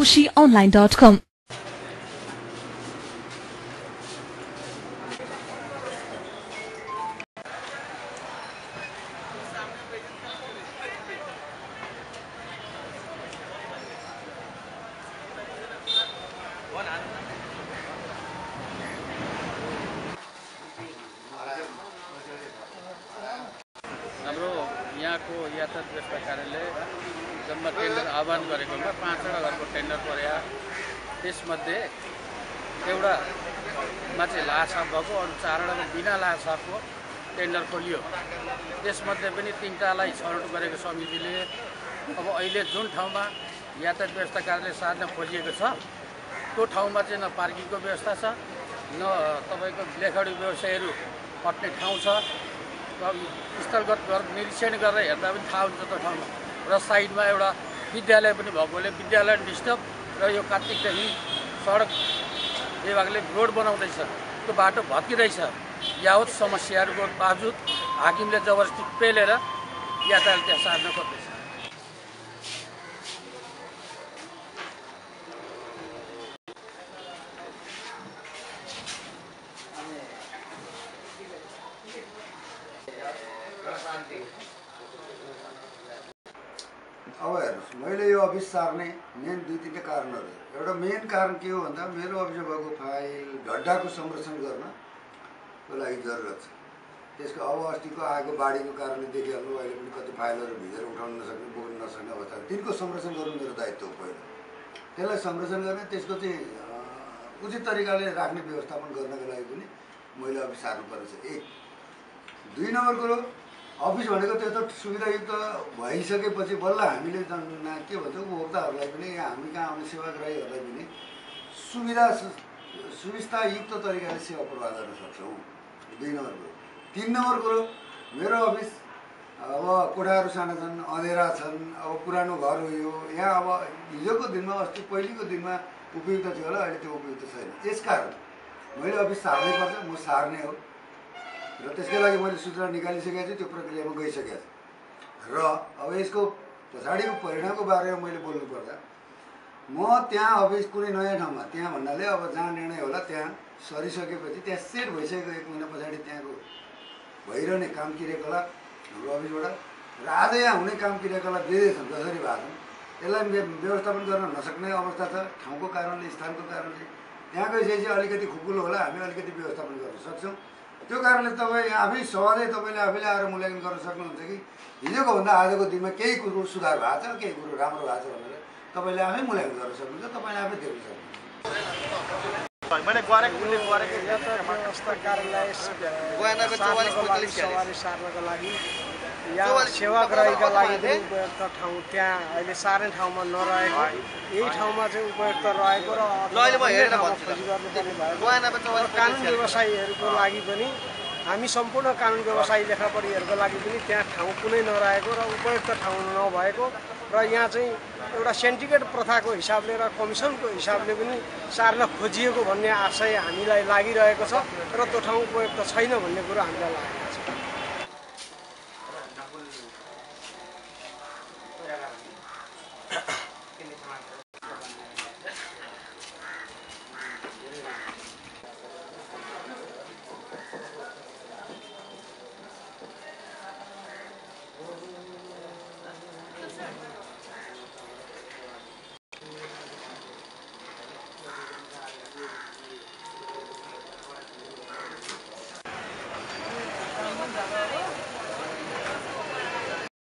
joshionline.com. हाम्रो यहाँको यातायात व्यवस्था कार्यालय जम्मा टेन्डर आह्वान गरेकोमा 5वटा घरको टेन्डर पर्या। त्यसमध्ये एउटामा चाहिँ लाछाप भएको, अरू 4वटामा बिना लाछापको टेन्डर खोलियो। त्यसमध्ये पनि 3टालाई छनौट गरेको समितिले अब अहिले जुन ठाउँमा यातायात व्यवस्था कार्यालय सार्न खोजिएको छ त्यो ठाउँमा चाहिँ न पार्किङको व्यवस्था छ, न तपाईँको लेखाडी व्यवसायहरू पट्ने ठाउँ छ। स्थलगत निरीक्षण गरेर हेर्दा पनि थाहा हुन्छ त्यो ठाउँमा। र साइडमा एउटा विद्यालय पनि भएकोले विद्यालय डिस्टर्ब र यो कार्तिकदेखि सडक विभागले रोड बनाउँदैछ, त्यो बाटो भत्किँदैछ। यावत समस्याहरूको बावजुद हाकिमले जबरजस्ती पेलेर यातायात त्यहाँ सार्न खोज्दैछ। अब हेर्नुहोस्, मैले यो अफिस सार्ने मेन 2-3 कारणहरू। एउटा मेन कारण के हो भन्दा मेरो अफिसमा भएको फाइल गड्डाको संरक्षण गर्नको लागि जरुरत छ। त्यसको अब अस्तिको आएको बाढीको कारणले देखिहाल्नु, अहिले पनि कति फाइलहरू भिजेर उठाउन नसक्ने, बोक्न नसक्ने अवस्था, तिनको संरक्षण गर्नु मेरो दायित्व हो पहिलो। त्यसलाई संरक्षण गर्ने, त्यसको चाहिँ उचित तरिकाले राख्ने व्यवस्थापन गर्नको लागि पनि मैले अफिस सार्नुपर्छ। 1। 2 नम्बर कुरो, अफिस भनेको त्यो त सुविधायुक्त भइसकेपछि बल्ल हामीले के भन्छ उपभोक्ताहरूलाई पनि, हामी कहाँ आउने सेवाग्राहीहरूलाई पनि सुविस्तायुक्त तरिकाले सेवा प्रवाह गर्न सक्छौँ। 2 नम्बर कुरो। 3 नम्बर कुरो, मेरो अफिस अब कोठाहरू साना छन्, अँधेरा छन्, अब पुरानो घर हो यो। यहाँ अब हिजोको दिनमा, अस्ति पहिलेको दिनमा उपयुक्त थियो होला, अहिले त्यो उपयुक्त छैन। यसकारण मैले अफिस सार्नै पर्छ, म सार्ने हो। र त्यसकै लागि मैले सूचना निकालिसकेको छु, त्यो प्रक्रियामा गइसकेको छु। र अब यसको पछाडिको परिणामको बारेमा मैले बोल्नुपर्दा, म त्यहाँ अफिस कुनै नयाँ ठाउँमा, त्यहाँ भन्नाले अब जहाँ निर्णय होला त्यहाँ सरिसकेपछि त्यहाँ सेट भइसकेको 1 महिना पछाडि त्यहाँको भइरहने काम क्रियाकलाप हाम्रो अफिसबाट र आज यहाँ हुने काम क्रियाकलाप जे छन्, जसरी भएको छन्, यसलाई व्यवस्थापन गर्न नसक्ने अवस्था छ। ठाउँको कारणले, स्थानको कारणले त्यहाँ गइसकेपछि अलिकति खुकुलो होला, हामी अलिकति व्यवस्थापन गर्न सक्छौँ। त्यो कारणले तपाईँ आफै सहजै तपाईँले आफैले आएर मूल्याङ्कन गर्न सक्नुहुन्छ कि हिजोको भन्दा आजको दिनमा केही कुरो सुधार भएको छ, केही कुरो राम्रो भएको छ भनेर तपाईँले आफै मूल्याङ्कन गर्न सक्नुहुन्छ, तपाईँले आफै देख्न सक्नुहुन्छ। मैले गरेको उल्लेख गरेको यातायात व्यवस्था कार्यालय सवारी सार्नको लागि या सेवाग्राहीका लागि पनि उपयुक्त ठाउँ त्यहाँ अहिले सार्ने ठाउँमा नरहेको, यही ठाउँमा चाहिँ उपयुक्त रहेको र खोजी गर्नुपर्ने भएको। कानुन व्यवसायीहरूको लागि पनि हामी सम्पूर्ण कानुन व्यवसायी लेखापढीहरूको लागि पनि त्यहाँ ठाउँ कुनै नरहेको र उपयुक्त ठाउँ नभएको र यहाँ चाहिँ एउटा सेन्टिकेट प्रथाको हिसाबले र कमिसनको हिसाबले पनि सार्न खोजिएको भन्ने आशय हामीलाई लागिरहेको छ र त्यो ठाउँ उपयुक्त छैन भन्ने कुरो हामीलाई लाग्छ।